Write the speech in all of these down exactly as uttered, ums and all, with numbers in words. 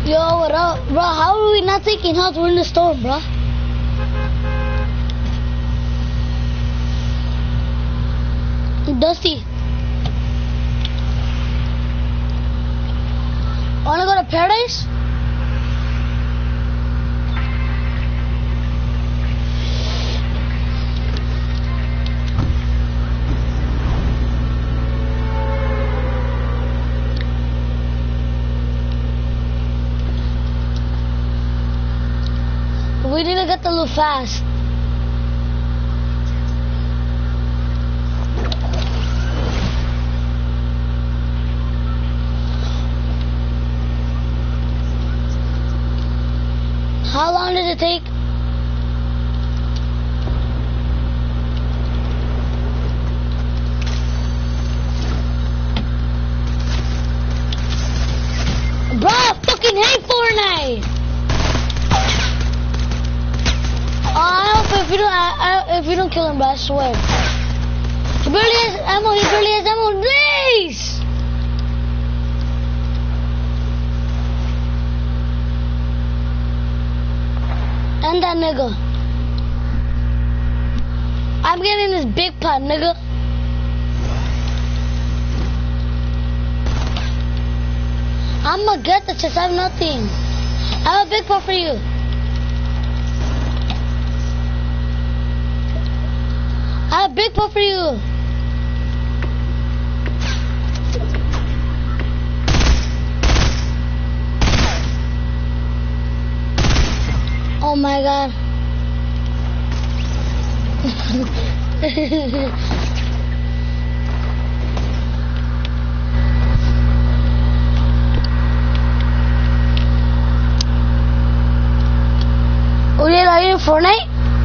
Yo, what up? Bro, how are we not taking health? We're in the storm, bro. Dusty. Wanna go to Paradise? We need to get the loot fast. How long did it take? Bro, I fucking hate Fortnite. Oh, I hope if you don't, I, I, if you don't kill him, bro, I swear. He barely has ammo. He barely has ammo. Nice. And that nigga. I'm getting this big pot, nigga. I'ma get the chest. I have nothing. I have a big pot for you. I have a big pot for you. Oh my god. Uriel, are you in Fortnite?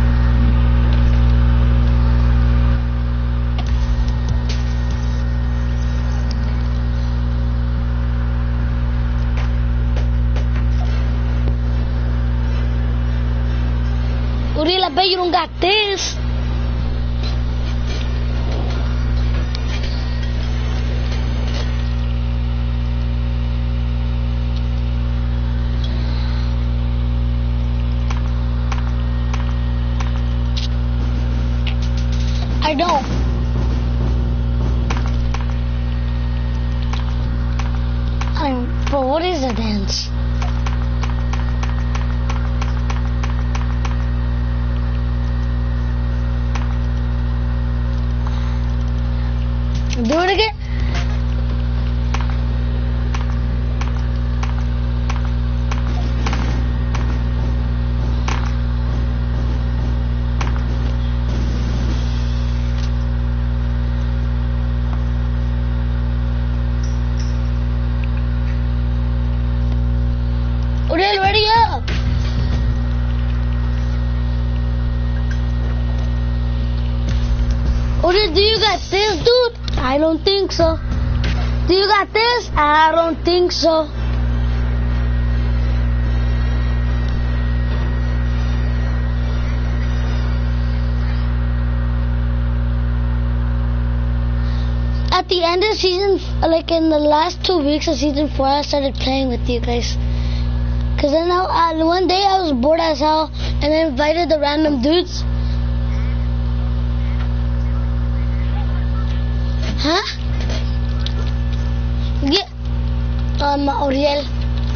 Uriel, I bet you don't got this. I don't. I'm, bro, what is a dance? Do it again. Uriel, ready up. Uriel, do you got this, dude? I don't think so. Do you got this? I don't think so. At the end of season, like in the last two weeks of season four, I started playing with you guys. Cause then I, uh, one day I was bored as hell, and I invited the random dudes. Huh? Yeah. Um, Uriel.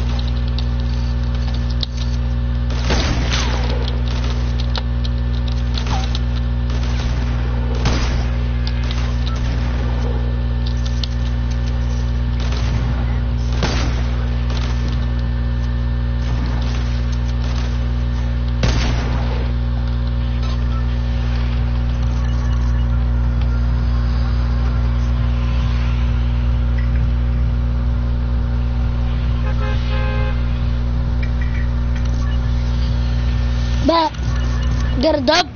Get a dub.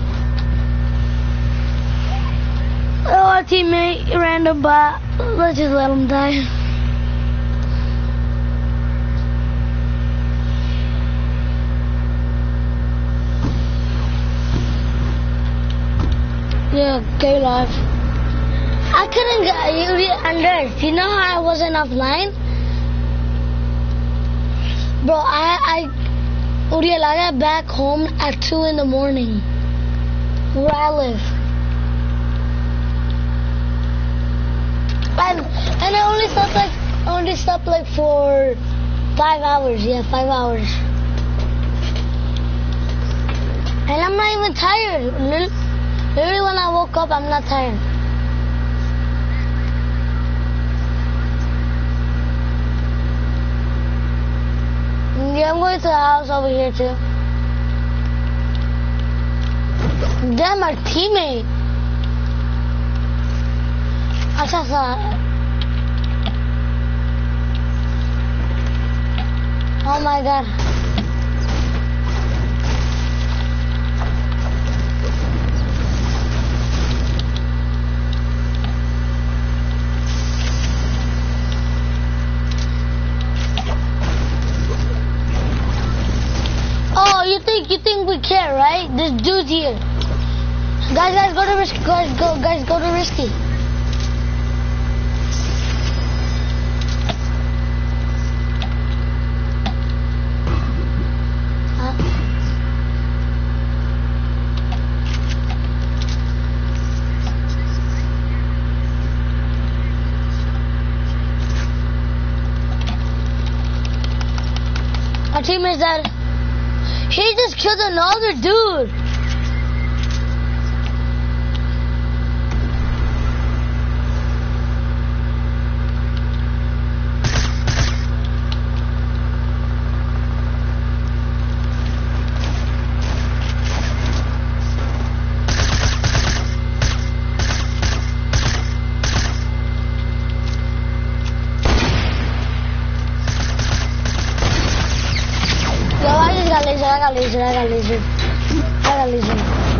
Oh, our teammate random bot. Let's just let him die. Yeah, go live. I couldn't get you under. You know how I wasn't offline? Bro, I, I, Uriel, I got back home at two in the morning, where I live. And, and I only slept like, I only slept like for five hours, yeah, five hours. And I'm not even tired. Literally when I woke up, I'm not tired. Yeah, I'm going to the house over here too. Damn, our teammate. I saw that. Oh my god. Oh, you think you think we care, right? This dude's here. Guys, guys, go to risky. Guys, go, guys, go to risky. Huh? Our teammate's dead. He just killed another dude. I got laser, I got laser. I got laser.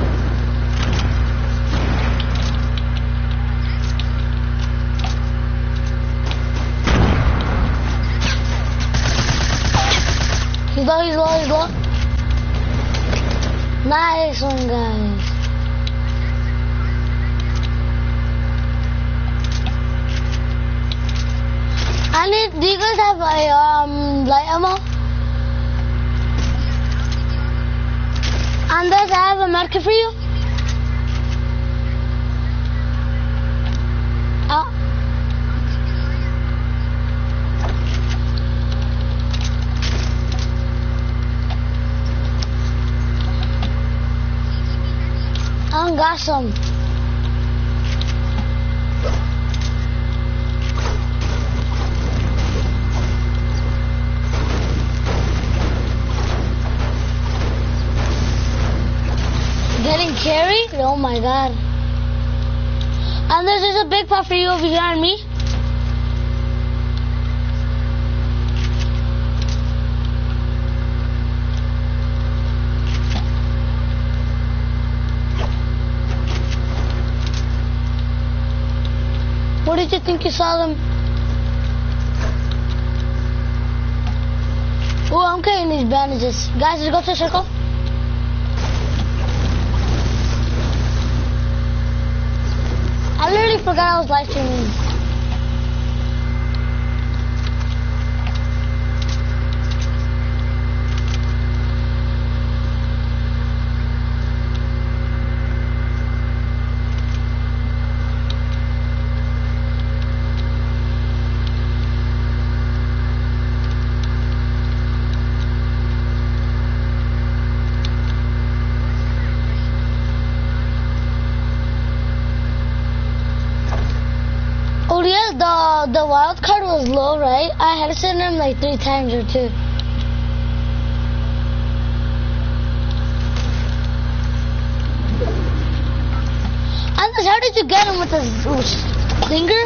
He's low, he's low, he's low. Nice one, guys. I need, do you guys have a um, light ammo? Anders, I have a marker for you. Oh. I don't got some. Getting carried? Oh my god. And there's, there's a big pot for you over here on me. What did you think you saw them? Oh, I'm carrying these bandages. Guys, let's go to the circle. I literally forgot I was live streaming. The, the wild card was low, right? I had to send him like three times or two. Anders, how did you get him with his finger?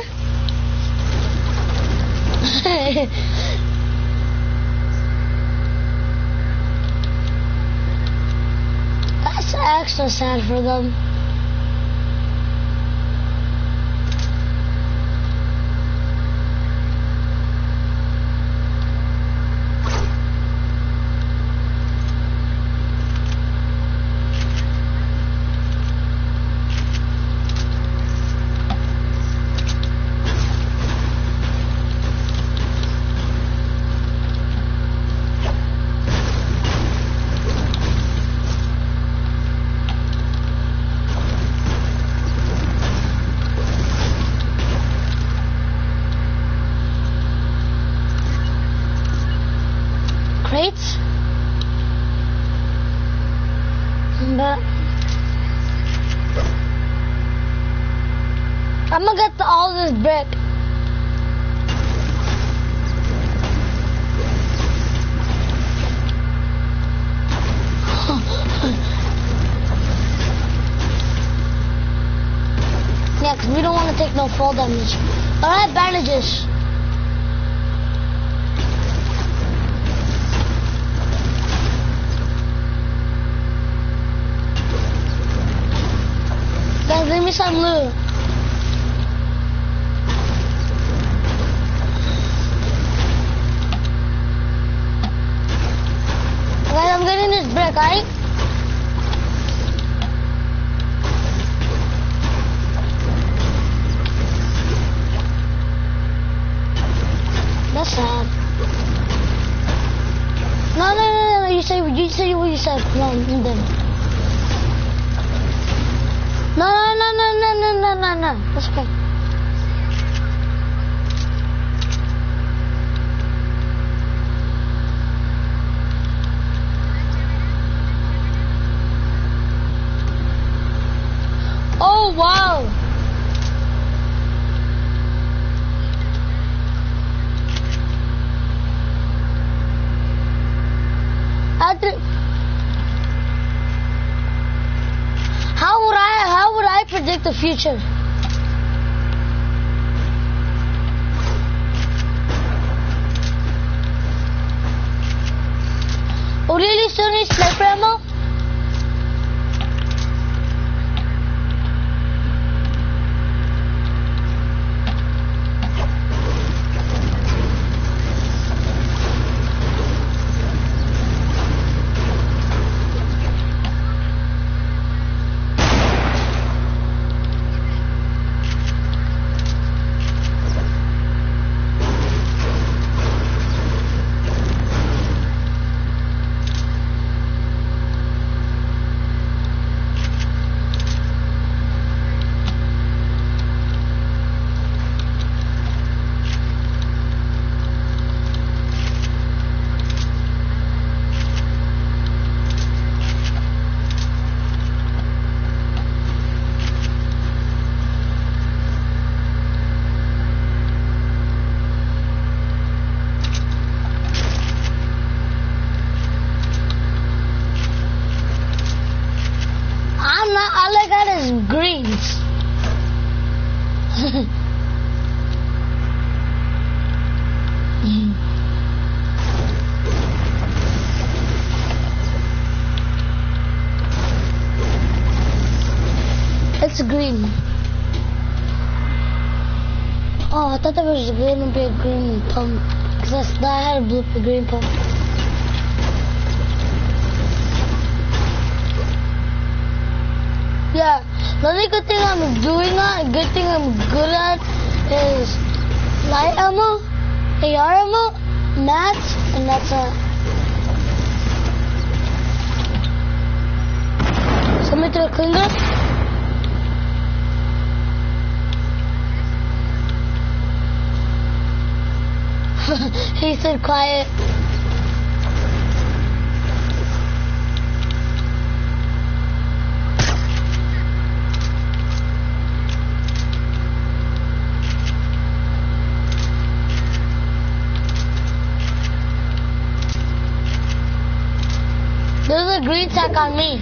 That's extra sad for them. gates. But I'm gonna get the, all this brick. Yeah, because we don't want to take no fall damage. Alright, bandages. Guys, leave me some loot. Guys, I'm getting this brick, alright? That's sad. No, no, no, no, you say, you say what you said. No, I'm done. No, no, no, no, no, no, no, no, no. That's okay. Oh, wow. How would I, how would I predict the future? Oh, really? Still need sniper ammo? All I got is greens. It's green. Oh, I thought there was going to be a green pump. Because I had a blue a green pump. Yeah, the only good thing I'm doing at, good thing I'm good at is light ammo, A R ammo, mats, and that's it. Somebody to clean this? He said quiet. There's a green sack on me.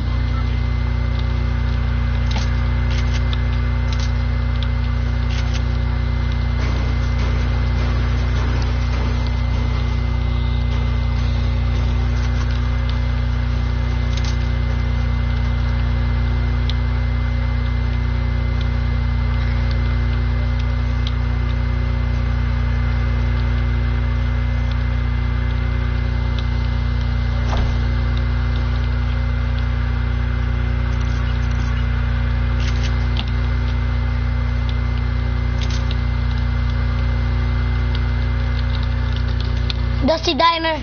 Dusty Diner.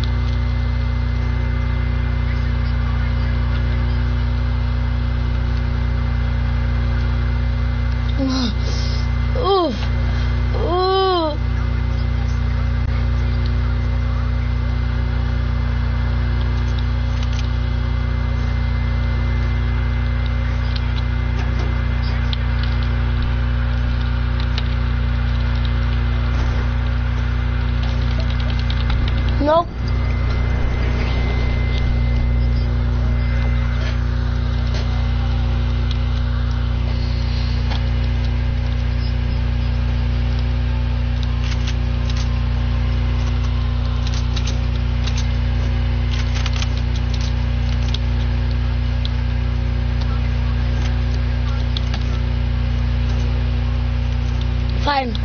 Oof. Ooh. Nope. Fine.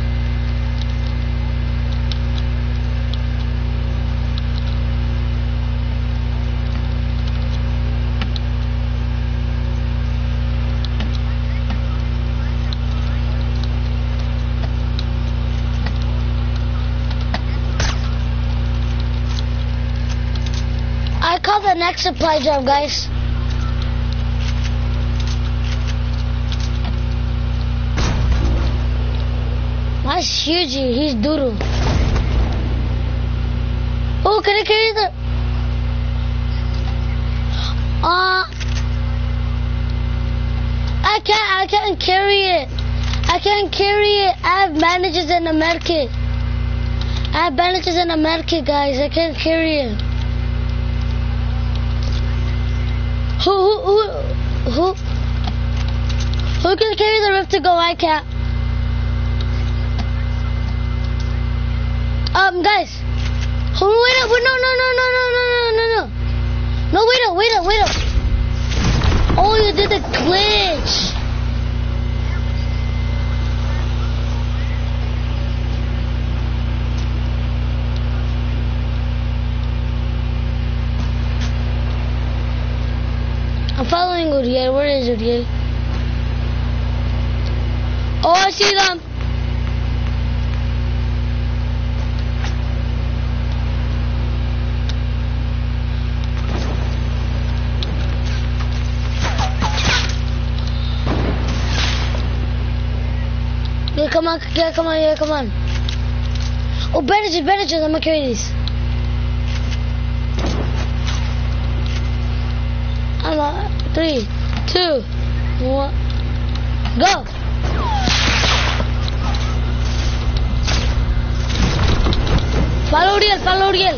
I call the next supply drop, guys. That's huge. He's doodle. Oh, can I carry the? Uh, I can't. I can't carry it. I can't carry it. I have bandages and a medkit. I have bandages and a medkit, guys. I can't carry it. Who, who, who, who, who can carry the rift to go? I can't. Um, guys. Oh, wait up, wait, no, no, no, no, no, no, no, no, no. No, wait up, wait up, wait up. Oh, you did the glitch. I'm following Uriel. Where is Uriel? Oh, I see them. Yeah, come on, yeah, come on, yeah, come on. Oh, bandages, bandages. I'm gonna carry these. I'm uh, three, two, one, go. Follow Uriel, follow Uriel.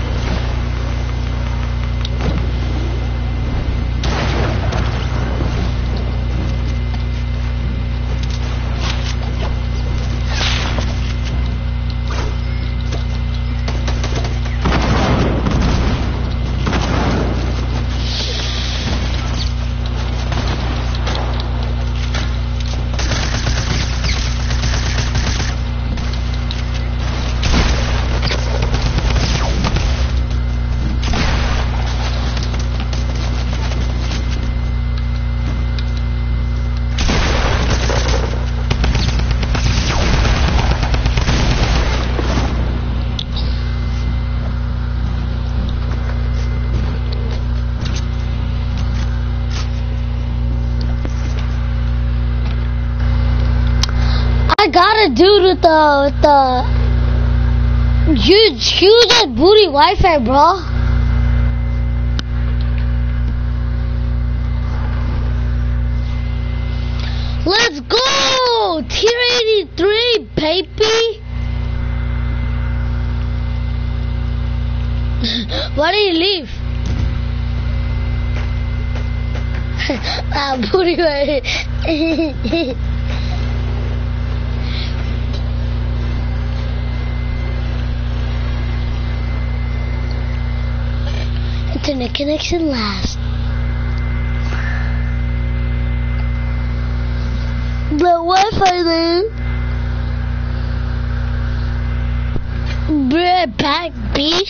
I got a dude with the with the huge huge like booty Wi-Fi, bro. Let's go! Tier eighty-three, baby! Why did you leave? Ah, booty Wi-Fi. Internet connection last. The Wi-Fi there. Bring back, B.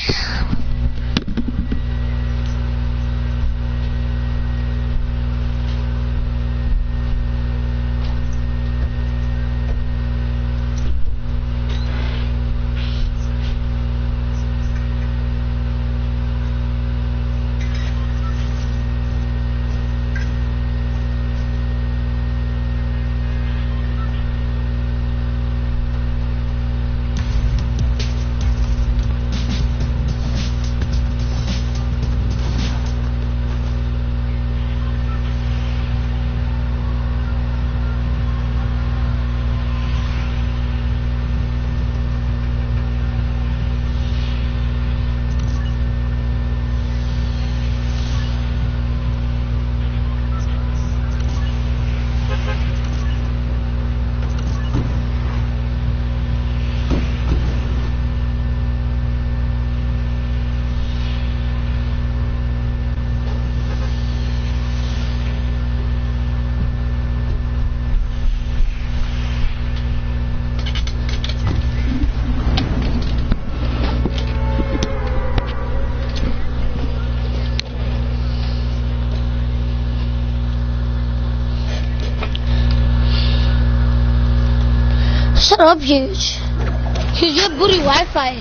Shut up, huge. Huge, your booty Wi-Fi.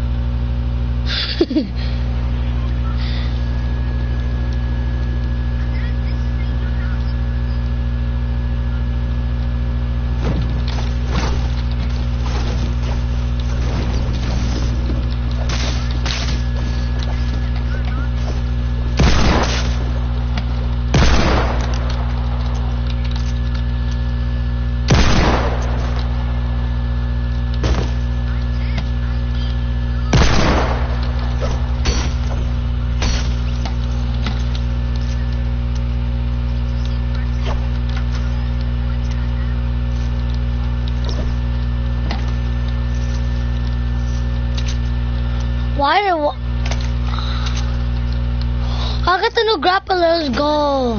Why do I got the new grapple? Let's go.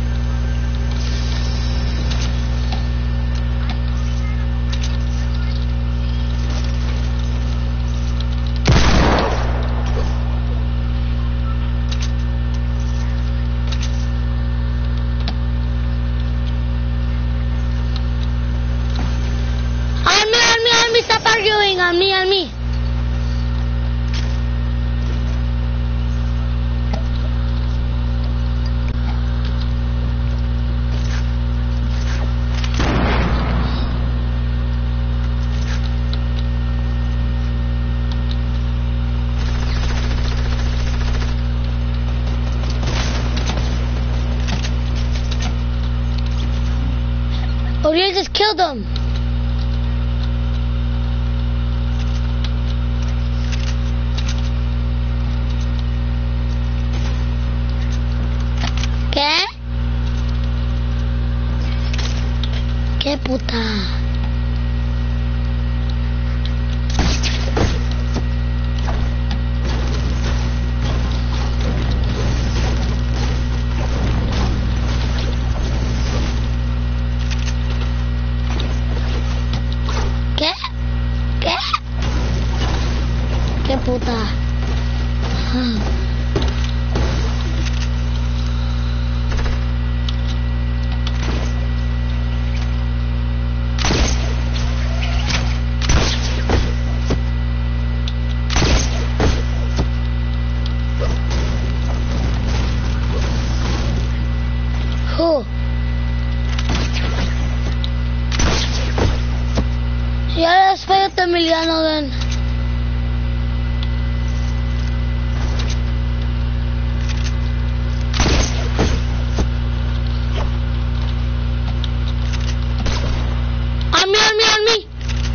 On me, on me, on me, stop arguing. On me, on me. Oh, you just killed him. ¿Qué? ¿Qué puta? ¿Qué? ¿Qué? ¿Qué puta? Ah. Who? Ya les fue Emiliano then. On me, on me, on me.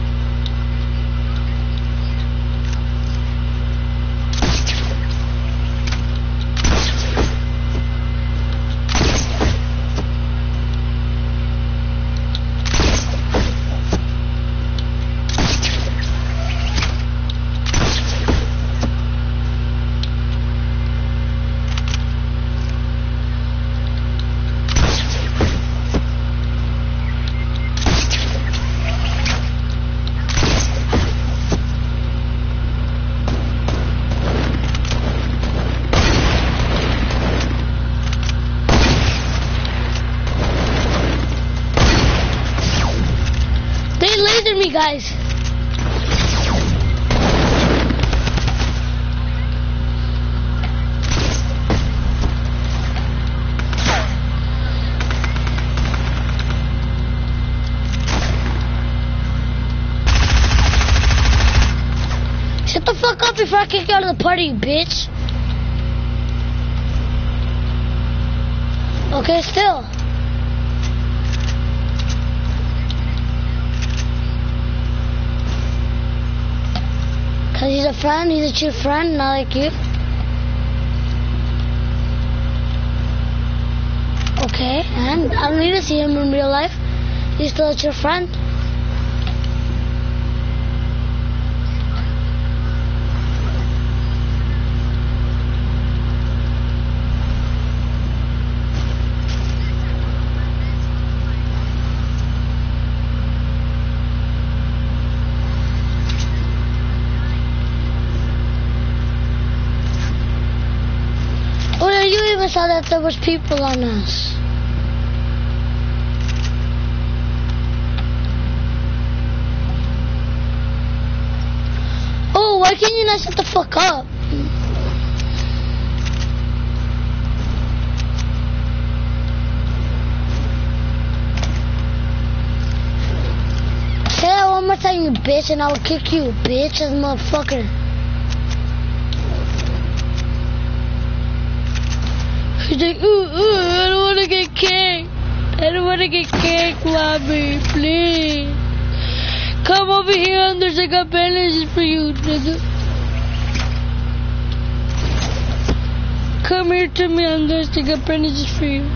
They lasered me, guys. Shut the fuck up before I kick you out of the party, you bitch. Okay, still. Cause he's a friend, he's a true friend, not like you. Okay, and I don't need to see him in real life. He's still a true friend. I saw that there was people on us. Bro, why can't you not shut the fuck up? Say that one more time, you bitch, and I will kick you, bitch, as motherfucker. He's like, ooh, ooh, I don't wanna get kicked. I don't wanna get kicked, mommy, please. Come over here and there's like a bandages for you, nigga. Come here to me and there's like a bandages for you.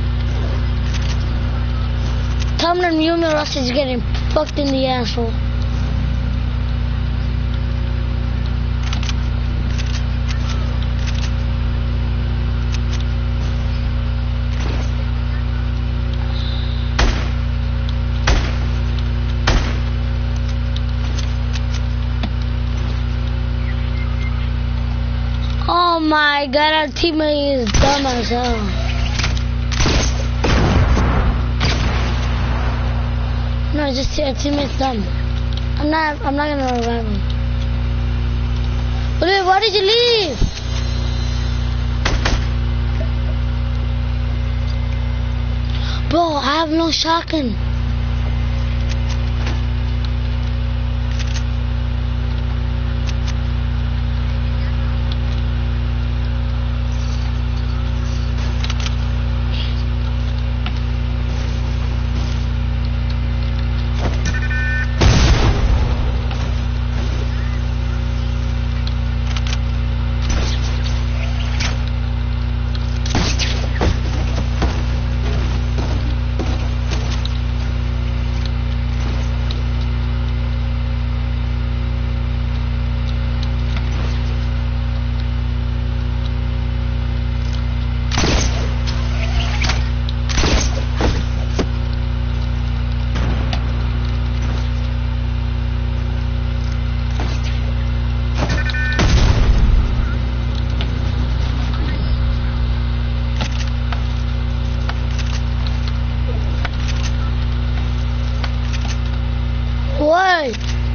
Tell him to mute me or else he's getting fucked in the asshole. Oh my god, our teammate is dumb as hell. No, just our teammate's dumb. I'm not, I'm not gonna revive him. Wait, why did you leave? Bro, I have no shotgun. What?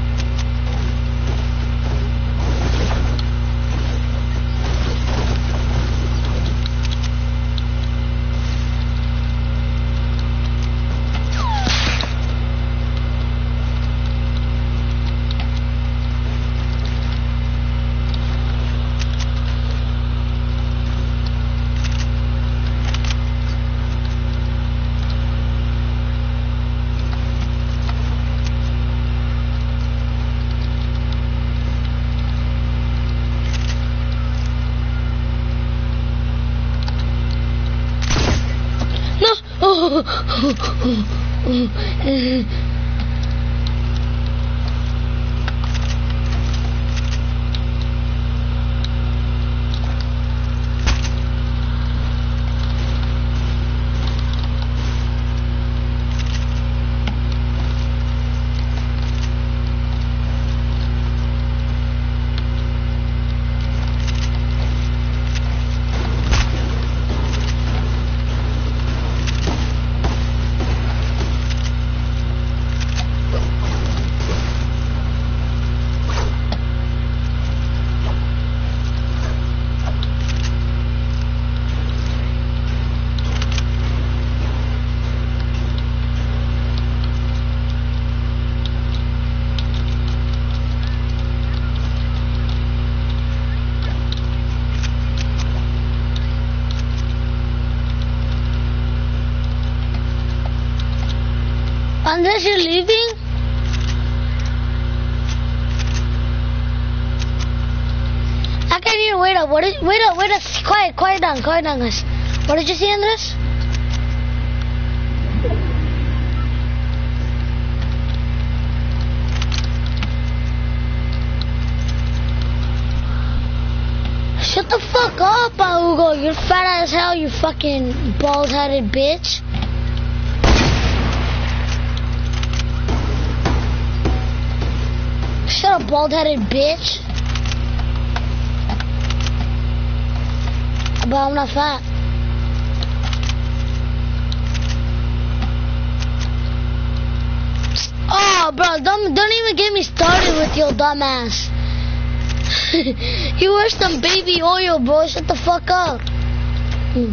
Unless you're leaving? I can't hear. Wait up. What is? Wait up. Wait up. Quiet. Quiet down. Quiet down, guys. What did you see, Andres? Shut the fuck up, Hugo. You're fat as hell. You fucking bald-headed bitch. Shut up, bald-headed bitch. But I'm not fat. Oh, bro, don't don't even get me started with your dumb ass. You wear some baby oil, bro. Shut the fuck up. Hmm.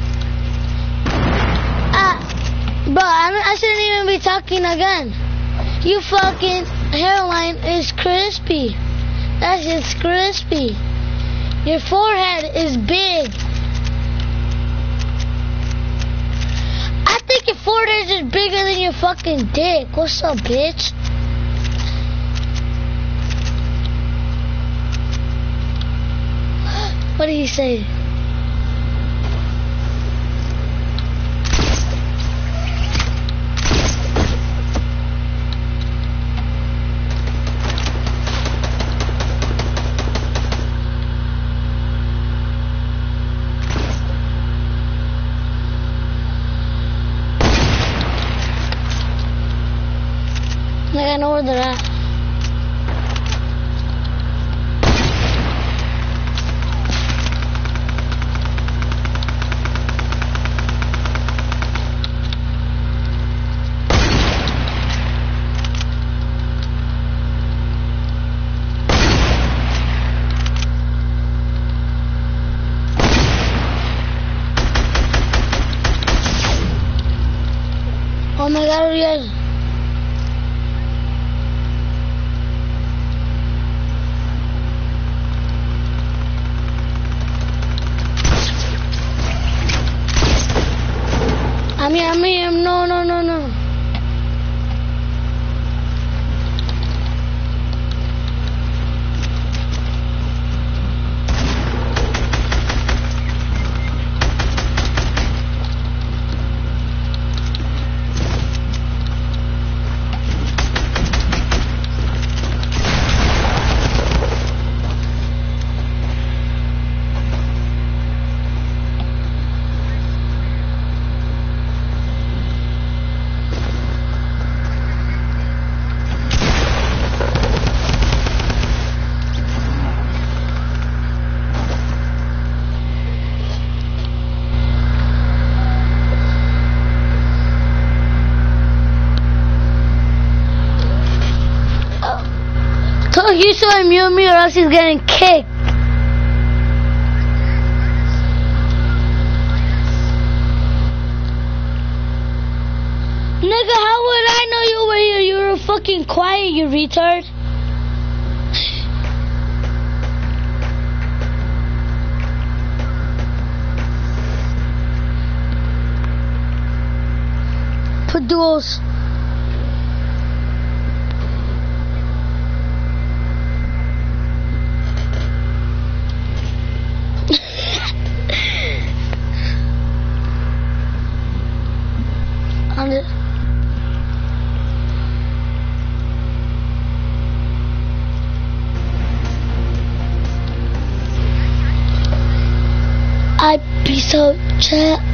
Ah, bro, I, I shouldn't even be talking again. You fucking hairline is crispy. That shit's crispy. Your forehead is big. I think your forehead is bigger than your fucking dick. What's up, bitch? What did he say? Like I know where they're at. Oh my god, Ariel. I'm here, I'm here. No, no, no, no. Tell you so I'm you and me or else he's getting kicked. Nigga, how would I know you were here? You were fucking quiet, you retard. Put duels. On the I be so chat.